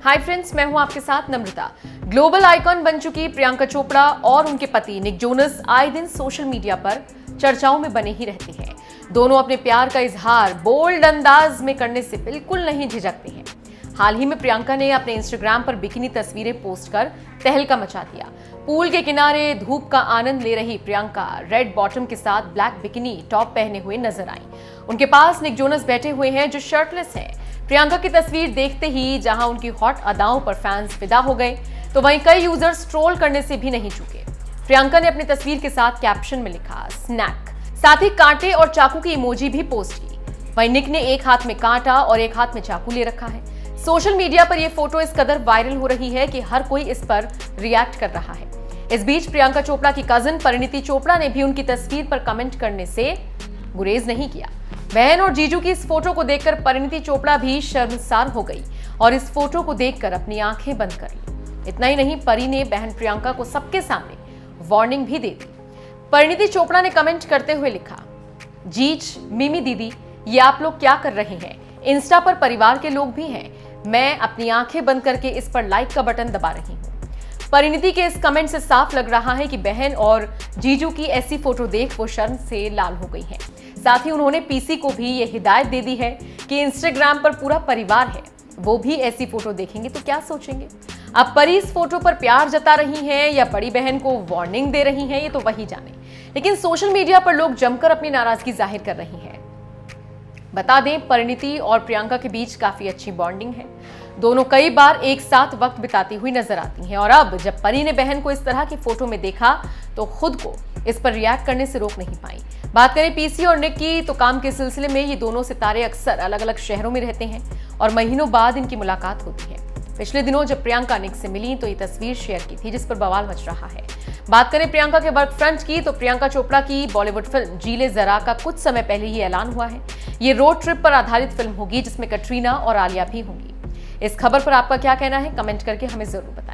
Hi friends, मैं हूं आपके साथ नम्रता। ग्लोबल आइकॉन बन चुकी प्रियंका चोपड़ा और उनके पति निक जोनस आए दिन सोशल मीडिया पर चर्चाओं में बने ही रहते हैं। दोनों अपने प्यार का इजहार बोल्ड अंदाज में करने से बिल्कुल नहीं झिझकते हैं। हाल ही में प्रियंका ने अपने इंस्टाग्राम पर बिकिनी तस्वीरें पोस्ट कर तहलका मचा दिया। पूल के किनारे धूप का आनंद ले रही प्रियंका रेड बॉटम के साथ ब्लैक बिकिनी टॉप पहने हुए नजर आई। उनके पास निक जोनस बैठे हुए हैं जो शर्टलेस हैं। प्रियंका की तस्वीर देखते ही जहां उनकी हॉट अदाओं पर फैंस फिदा हो गए, तो वहीं कई यूजर्स ट्रोल करने से भी नहीं चूके। प्रियंका ने अपनी तस्वीर के साथ कैप्शन में लिखा स्नैक, साथ ही कांटे और चाकू की इमोजी भी पोस्ट की। वहीं निक ने एक हाथ में कांटा और एक हाथ में चाकू ले रखा है। सोशल मीडिया पर यह फोटो इस कदर वायरल हो रही है कि हर कोई इस पर रिएक्ट कर रहा है। इस बीच प्रियंका चोपड़ा की कजिन परिणीति चोपड़ा ने भी उनकी तस्वीर पर कमेंट करने से गुरेज नहीं किया। बहन और जीजू की इस फोटो को देखकर परिणीति चोपड़ा भी शर्मसार हो गई और इस फोटो को देखकर अपनी आंखें बंद कर ली। इतना ही नहीं, परी ने बहन प्रियंका को सबके सामने वार्निंग भी दे दी। परिणीति चोपड़ा ने कमेंट करते हुए लिखा, जीज मिमी दीदी, ये आप लोग क्या कर रहे हैं? इंस्टा पर परिवार के लोग भी हैं। मैं अपनी आंखें बंद करके इस पर लाइक का बटन दबा रही हूँ। परिणीति के इस कमेंट से साफ लग रहा है कि बहन और जीजू की ऐसी फोटो देख वो शर्म से लाल हो गई हैं। साथ ही उन्होंने पीसी को भी ये हिदायत दे दी है कि इंस्टाग्राम पर पूरा परिवार है, वो भी ऐसी फोटो देखेंगे तो क्या सोचेंगे। अब परी इस फोटो पर प्यार जता रही हैं या बड़ी बहन को वार्निंग दे रही हैं, ये तो वही जाने। लेकिन सोशल मीडिया पर लोग जमकर अपनी नाराजगी जाहिर कर रही हैं। बता दें, परिणीति और प्रियंका के बीच काफी अच्छी बॉन्डिंग है। दोनों कई बार एक साथ वक्त बिताती हुई नजर आती हैं और अब जब परी ने बहन को इस तरह की फोटो में देखा तो खुद को इस पर रिएक्ट करने से रोक नहीं पाई। बात करें पीसी और निक की, तो काम के सिलसिले में ये दोनों सितारे अक्सर अलग अलग शहरों में रहते हैं और महीनों बाद इनकी मुलाकात होती है। पिछले दिनों जब प्रियंका निक से मिली तो ये तस्वीर शेयर की थी जिस पर बवाल मच रहा है। बात करें प्रियंका के वर्क फ्रंट की, तो प्रियंका चोपड़ा की बॉलीवुड फिल्म जी ले जरा का कुछ समय पहले ही ऐलान हुआ है। ये रोड ट्रिप पर आधारित फिल्म होगी जिसमें कटरीना और आलिया भी होंगी। इस खबर पर आपका क्या कहना है? कमेंट करके हमें जरूर बताएं।